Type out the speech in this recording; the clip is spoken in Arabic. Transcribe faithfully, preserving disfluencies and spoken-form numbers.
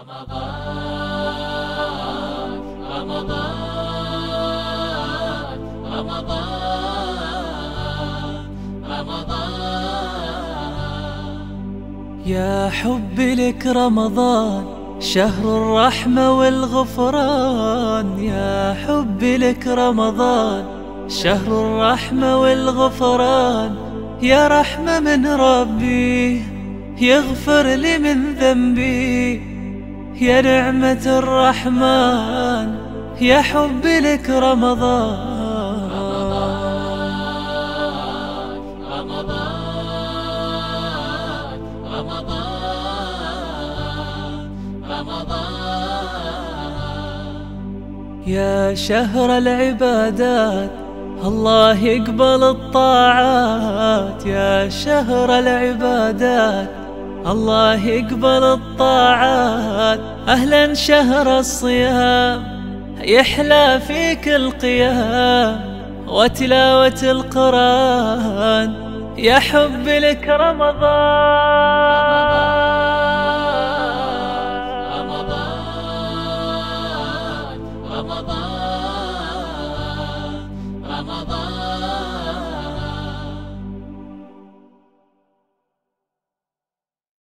رمضان رمضان رمضان رمضان يا حبي لك رمضان شهر الرحمة والغفران، يا حبي لك رمضان شهر الرحمة والغفران، يا رحمة من ربي يغفر لي من ذنبي، يا نعمة الرحمن يا حبي لك رمضان. رمضان رمضان رمضان يا شهر العبادات الله يقبل الطاعات، يا شهر العبادات الله يقبل الطاعات، أهلا شهر الصيام يحلى فيك القيام وتلاوة القرآن، يا حب لك رمضان.